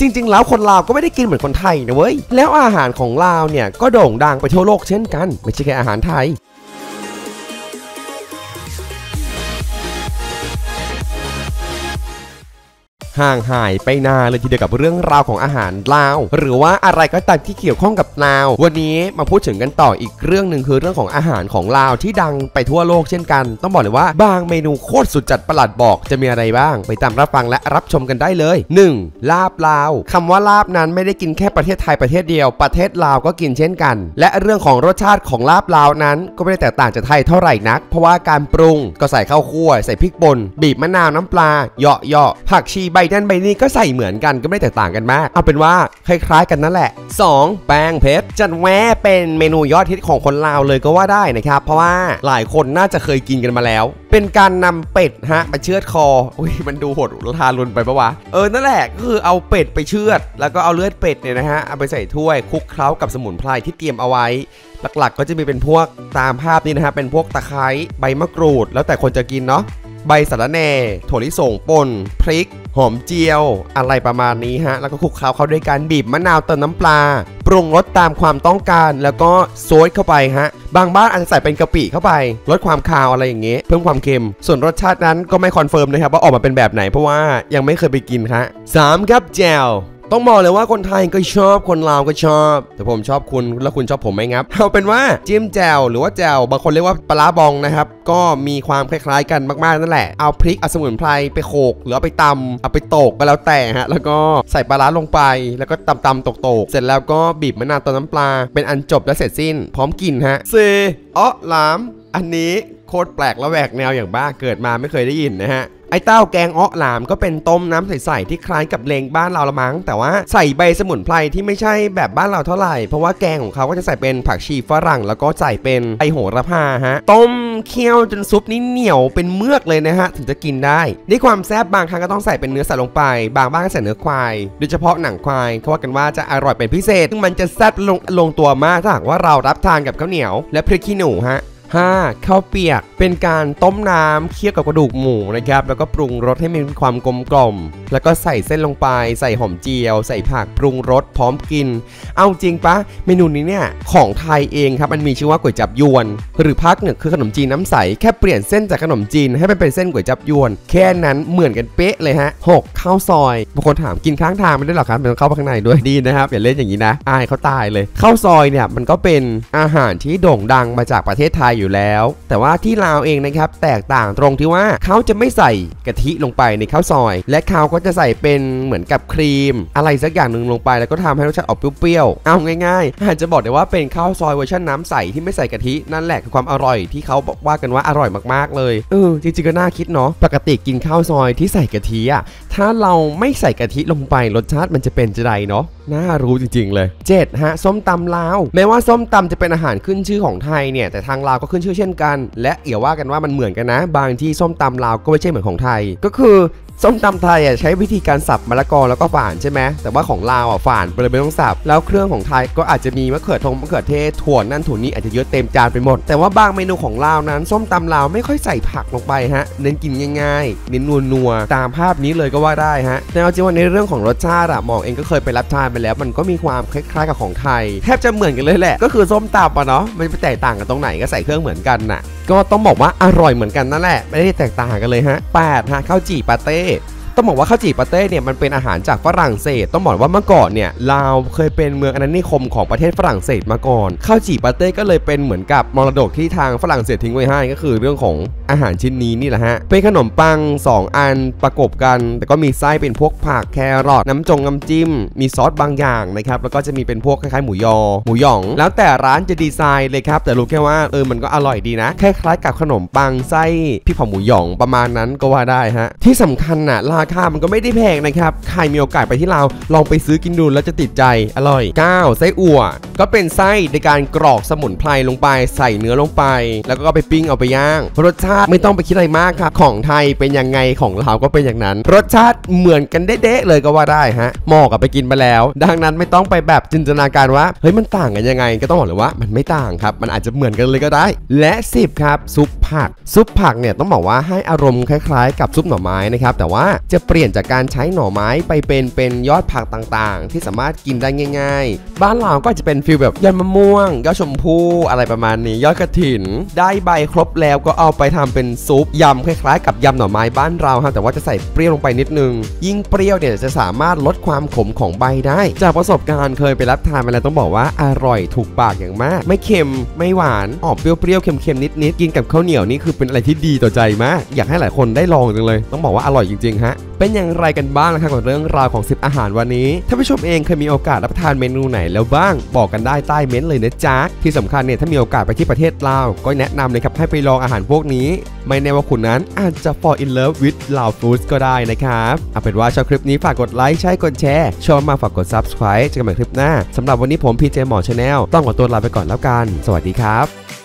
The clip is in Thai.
ริงๆแล้วคนลาวก็ไม่ได้กินเหมือนคนไทยนะเว้ยแล้วอาหารของลาวเนี่ยก็โด่งดังไปทั่วโลกเช่นกันไม่ใช่แค่อาหารไทยห่างหายไปนานเลยทีเดียวกับเรื่องราวของอาหารลาวหรือว่าอะไรก็ตามที่เกี่ยวข้องกับลาววันนี้มาพูดถึงกันต่ออีกเรื่องหนึ่งคือเรื่องของอาหารของลาวที่ดังไปทั่วโลกเช่นกันต้องบอกเลยว่าบางเมนูโคตรสุดจัดประหลาดบอกจะมีอะไรบ้างไปตามรับฟังและรับชมกันได้เลย 1. ลาบลาวคำว่าลาบนั้นไม่ได้กินแค่ประเทศไทยประเทศเดียวประเทศลาวก็กินเช่นกันและเรื่องของรสชาติของลาบลาวนั้นก็ไม่ได้แตกต่างจากไทยเท่าไหร่นักเพราะว่าการปรุงก็ใส่ข้าวคั่วใส่พริกป่นบีบมะนาวน้ำปลาเหยาะผักชีใบนั่นใบนี้ก็ใส่เหมือนกันก็ไม่ได้แตกต่างกันมากเอาเป็นว่าคล้ายๆกันนั่นแหละ 2. แป้งเพชรจัดแวะเป็นเมนูยอดฮิตของคนลาวเลยก็ว่าได้นะครับเพราะว่าหลายคนน่าจะเคยกินกันมาแล้วเป็นการนำเป็ดมาเชือดคออุ้ยมันดูโหดทารุณไปปะวะนั่นแหละก็คือเอาเป็ดไปเชือดแล้วก็เอาเลือดเป็ดเนี่ยนะฮะเอาไปใส่ถ้วยคลุกเคล้ากับสมุนไพรที่เตรียมเอาไว้หลักๆก็จะมีเป็นพวกตามภาพนี้นะฮะเป็นพวกตะไคร้ใบมะกรูดแล้วแต่คนจะกินเนาะใบสะระแหน่ถั่วลิสงป่นพริกหอมเจียวอะไรประมาณนี้ฮะแล้วก็คลุกเคล้าเข้าด้วยการบีบมะนาวเติมน้ำปลาปรุงรสตามความต้องการแล้วก็โซดเข้าไปฮะบางบ้านอาจจะใส่เป็นกะปิเข้าไปลดความคาวอะไรอย่างเงี้ยเพิ่มความเค็มส่วนรสชาตินั้นก็ไม่คอนเฟิร์มนะครับว่าออกมาเป็นแบบไหนเพราะว่ายังไม่เคยไปกินฮะ 3. ครับแจ่วต้องบอกเลยว่าคนไทยก็ชอบคนลาวก็ชอบแต่ผมชอบคุณแล้วคุณชอบผมไหมครับเอาเป็นว่าจิ้มแจ่วหรือว่าแจ่วบางคนเรียกว่าปลาบองนะครับก็มีความคล้ายๆกันมากๆนั่นแหละเอาพริกเอาสมุนไพรไปโขกหรือเอาไปตำเอาไปโตกก็แล้วแต่ฮะแล้วก็ใส่ปลาลงไปแล้วก็ตำโตกเสร็จแล้วก็บีบมะนาวต้มน้ำปลาเป็นอันจบและเสร็จสิ้นพร้อมกินฮะหลามอันนี้โคตรแปลกและแหวกแนวอย่างบ้าเกิดมาไม่เคยได้ยินนะฮะไอ้เต้าแกงหลามก็เป็นต้มน้ำใสๆที่คล้ายกับเลงบ้านเราละมั้งแต่ว่าใส่ใบสมุนไพรที่ไม่ใช่แบบบ้านเราเท่าไหร่เพราะว่าแกงของเขาก็จะใส่เป็นผักชีฝรั่งแล้วก็ใส่เป็นไอโหระพาฮะต้มเคี่ยวจนซุปนี้เหนียวเป็นเมือกเลยนะฮะถึงจะกินได้ด้วยความแซ่บบางครั้งก็ต้องใส่เป็นเนื้อสัตว์ลงไปบางบ้านก็ใส่เนื้อควายโดยเฉพาะหนังควายเขาว่ากันว่าจะอร่อยเป็นพิเศษซึ่งมันจะแซ่บลงตัวมากถ้าหากว่าเรารับทานกับข้าวเหนียวและพริกขี้หนูฮะ5. ข้าวเปียกเป็นการต้มน้ำเคี่ยวกับกระดูกหมูนะครับแล้วก็ปรุงรสให้มีความกลมกล่อมแล้วก็ใส่เส้นลงไปใส่หอมเจียวใส่ผักปรุงรสพร้อมกินเอาจริงปะเมนูนี้เนี่ยของไทยเองครับมันมีชื่อว่าก๋วยจั๊บยวนหรือภาคเหนือคือขนมจีนน้ำใสแค่เปลี่ยนเส้นจากขนมจีนให้มันเป็นเส้นก๋วยจั๊บยวนแค่นั้นเหมือนกันเป๊ะเลยฮะ 6. ข้าวซอยบางคนถามกินข้างทางไม่ได้หรอครับมันต้องเข้าข้างในด้วยดีนะครับอย่าเล่นอย่างนี้นะอายเขาตายเลยข้าวซอยเนี่ยมันก็เป็นอาหารที่โด่งดังมาจากประเทศไทยอยู่แล้วแต่ว่าที่ลาวเองนะครับแตกต่างตรงที่ว่าเขาจะไม่ใส่กะทิลงไปในข้าวซอยและเขาก็จะใส่เป็นเหมือนกับครีมอะไรสักอย่างหนึ่งลงไปแล้วก็ทำให้รสชาติออกเปรี้ยวๆเอาง่ายๆอาจจะบอกได้ว่าเป็นข้าวซอยเวอร์ชันน้ำใสที่ไม่ใส่กะทินั่นแหละคือความอร่อยที่เขาบอกว่ากันว่าอร่อยมากๆเลยจริงๆก็น่าคิดเนาะปกติกินข้าวซอยที่ใส่กะทิอ่ะถ้าเราไม่ใส่กะทิลงไปรสชาติมันจะเป็นจะไดเนาะน่ารู้จริงๆเลย 7. ฮะส้มตำลาวแม้ว่าส้มตำจะเป็นอาหารขึ้นชื่อของไทยเนี่ยแต่ทางลาวก็ขึ้นชื่อเช่นกันและอย่าว่ากันว่ามันเหมือนกันนะบางที่ส้มตำลาวก็ไม่ใช่เหมือนของไทยก็คือส้มตำไทยใช้วิธีการสับมะละกอแล้วก็ฝานใช่ไหมแต่ว่าของลาวฝานไปเลยไม่ต้องสับแล้วเครื่องของไทยก็อาจจะมีมะเขือเทศถั่วนั่นถั่วนี้อาจจะเยอะเต็มจานไปหมดแต่ว่าบางเมนูของลาวนั้นส้มตำลาวไม่ค่อยใส่ผักลงไปฮะเน้นกินง่ายๆเน้นนัวตามภาพนี้เลยก็ว่าได้ฮะแต่เอาจริงว่าในเรื่องของรสชาติหมองเองก็เคยไปรับทานไปแล้วมันก็มีความคล้ายๆกับของไทยแทบจะเหมือนกันเลยแหละก็คือส้มตำเนาะมันไปแตกต่างกันตรงไหนก็ใส่เครื่องเหมือนกันน่ะก็ต้องบอกว่าอร่อยเหมือนกันนั่นแหละไม่ได้แตกต่างกันเลยฮะ 8. ฮะข้าวจี่ปาเต้ต้องบอกว่าข้าวจี่ปาเต้เนี่ยมันเป็นอาหารจากฝรั่งเศสต้องบอกว่าเมื่อก่อนเนี่ยลาวเคยเป็นเมืองอาณานิคมของประเทศฝรั่งเศสมาก่อนข้าวจี่ปาเต้ก็เลยเป็นเหมือนกับมรดกที่ทางฝรั่งเศสทิ้งไว้ให้ก็คือเรื่องของอาหารชิ้นนี้นี่แหละฮะเป็นขนมปัง2อันประกบกันแต่ก็มีไส้เป็นพวกผักแครอทน้ำจิ้มมีซอสบางอย่างนะครับแล้วก็จะมีเป็นพวกคล้ายๆหมูหยองแล้วแต่ร้านจะดีไซน์เลยครับแต่รู้แค่ว่ามันก็อร่อยดีนะคล้ายๆกับขนมปังไส้พริกเผาหมูหยองประมาณนั้นก็ว่าได้ฮะที่สำคัญน่ะราคามันก็ไม่ได้แพงนะครับใครมีโอกาสไปที่ลาวลองไปซื้อกินดูแล้วจะติดใจอร่อย 9. ไส้อั่วก็เป็นไส้ในการกรอกสมุนไพรลงไปใส่เนื้อลงไปแล้วก็ไปปิ้งเอาไปย่างรสชาติไม่ต้องไปคิดอะไรมากครับของไทยเป็นยังไงของลาวก็เป็นอย่างนั้นรสชาติเหมือนกันเด๊ะเลยก็ว่าได้ฮะหมอกไปกินมาแล้วดังนั้นไม่ต้องไปแบบจินตนาการว่าเฮ้ยมันต่างกันยังไงก็ต้องบอกเลยว่ามันไม่ต่างครับมันอาจจะเหมือนกันเลยก็ได้และ10ครับซุปผักเนี่ยต้องบอกว่าให้อารมณ์คล้ายๆกับซุปหน่อไม้นะครับแต่ว่าจะเปลี่ยนจากการใช้หน่อไม้ไปเป็นยอดผักต่างๆที่สามารถกินได้ง่ายๆบ้านเราก็จะเป็นฟีลแบบยอดมะม่วงยอดชมพู่อะไรประมาณนี้ยอดกระถินได้ใบครบแล้วก็เอาไปทำเป็นซุปยำคล้ายๆกับยำหน่อไม้บ้านเราครับแต่ว่าจะใส่เปรี้ยวลงไปนิดนึงยิ่งเปรี้ยวเนี่ยจะสามารถลดความขมของใบได้จากประสบการณ์เคยไปรับทานมาแล้วต้องบอกว่าอร่อยถูกปากอย่างมากไม่เค็มไม่หวานออกเปรี้ยวๆเค็มๆนิดๆกินกับข้าวเหนียวนี่คือเป็นอะไรที่ดีต่อใจมากอยากให้หลายคนได้ลองจังเลยต้องบอกว่าอร่อยจริงๆฮะเป็นอย่างไรกันบ้างนะครับกับเรื่องราวของ10อาหารวันนี้ถ้าผู้ชมเองเคยมีโอกาสรับประทานเมนูไหนแล้วบ้างบอกกันได้ใต้เม้นต์เลยนะจ๊ะที่สำคัญเนี่ยถ้ามีโอกาสไปที่ประเทศลาวก็แนะนำเลยครับให้ไปลองอาหารพวกนี้ไม่แน่ว่าคุณนั้นอาจจะ fall in love with Lao Foods ก็ได้นะครับเอาเป็นว่าชอบคลิปนี้ฝากกดไลค์ใช่กดแชร์ชอบมาฝากกด subscribe เจอกันใหม่คลิปหน้าสำหรับวันนี้ผมพีเจหมอ Channel ต้องขอตัวลาไปก่อนแล้วกันสวัสดีครับ